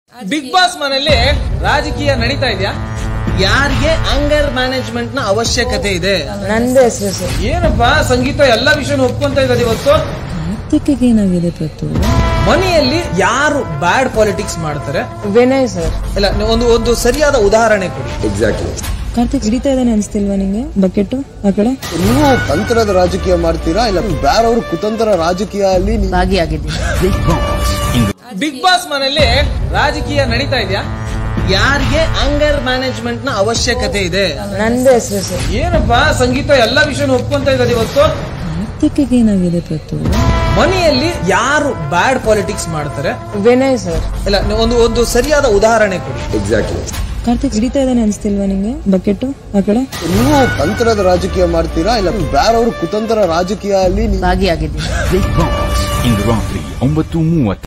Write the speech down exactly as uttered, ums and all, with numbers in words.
Big boss ಮನೆಯಲ್ಲಿ ರಾಜಕೀಯ ನಡೀತಾ ಇದೆಯಾ? ಯಾರಿಗೆ ಆಂಗರ್ ಮ್ಯಾನೇಜ್ಮೆಂಟ್ ನ ಅವಶ್ಯಕತೆ ಇದೆ? ನಂದೇ ಹೆಸರು ಸರ್. ಏನಪ್ಪಾ ಸಂಗೀತ ಎಲ್ಲಾ ವಿಷಯನೂ ಒಪ್ಕೊಂತ ಇರೋದು ಇವತ್ತು. ಆರ್ಥಿಕಕ್ಕೆ ಏನಾಗಿದೆ ಪ್ರತು? ಮನೆಯಲ್ಲಿ ಯಾರು ಬ್ಯಾಡ್ ಪಾಲಿಟಿಕ್ಸ್ ಮಾಡ್ತಾರೆ? ವಿನಯ್ ಸರ್. ಇಲ್ಲ, ಒಂದು ಒಂದು ಸರಿಯಾದ ಉದಾಹರಣೆ ಕೊಡಿ. ಎಕ್ಸಾಕ್ಟ್ಲಿ. ಕಾರ್ತಿಕ್ ಹಿಡಿತಾ ಇದ್ದಾನೆ ಅನ್ಸ್ತಿಲ್ವಾ ನಿಂಗೆ ಬಕೆಟ್ ಆ ಕಡೆ? ನೀವು ತಂತ್ರದ ರಾಜಕೀಯ ಮಾಡ್ತೀರಾ ಇಲ್ಲ ಬೇರೆಯವರು ಕುತಂತ್ರ ರಾಜಕೀಯ ಅಲ್ಲಿ ಭಾಗಿಯಾಗಿದ್ದೀನಿ. ಬಿಗ್ ಬಾಸ್ ಮನೆಯಲ್ಲಿ ರಾಜಕೀಯ ನಡೀತಾ ಇದೆಯಾ? ಯಾರಿಗೆ ಆಂಗರ್ ಮ್ಯಾನೇಜ್ಮೆಂಟ್ ನ ಅವಶ್ಯಕತೆ ಇದೆ? ನಂದೇ ಹೆಸರು ಸರ್. ಏನಪ್ಪಾ ಸಂಗೀತ ಎಲ್ಲಾ ವಿಷಯನೂ ಒಪ್ಕೊಂತ ಇರೋದು ಇವತ್ತು. ಆರ್ಥಿಕಕ್ಕೆ ಏನಾಗಿದೆ ಪ್ರತು? ಮನೆಯಲ್ಲಿ ಯಾರು ಬ್ಯಾಡ್ ಪಾಲಿಟಿಕ್ಸ್ ಮಾಡ್ತಾರೆ? ವಿನಯ್ ಸರ್. ಇಲ್ಲ, ಒಂದು ಒಂದು ಸರಿಯಾದ ಉದಾಹರಣೆ ಕೊಡಿ. ಎಕ್ಸಾಕ್ಟ್ಲಿ. ಕಾರ್ತಿಕ್ ಹಿಡಿತಾ ಇದ್ದಾನೆ ಅನ್ಸ್ತಿಲ್ವಾ ನಿಂಗೆ ಬಕೆಟ್ ಆ ಕಡೆ? ನೀವು ತಂತ್ರದ ರಾಜಕೀಯ ಮಾಡ್ತೀರಾ ಇಲ್ಲ ಬೇರೆಯವರು ಕುತಂತ್ರ ರಾಜಕೀಯ ಅಲ್ಲಿ ಭಾಗಿಯಾಗಿದ್ದೀನಿ. ಇಂದು ರಾತ್ರಿ ಒಂಬತ್ತು ಮೂವತ್ತು.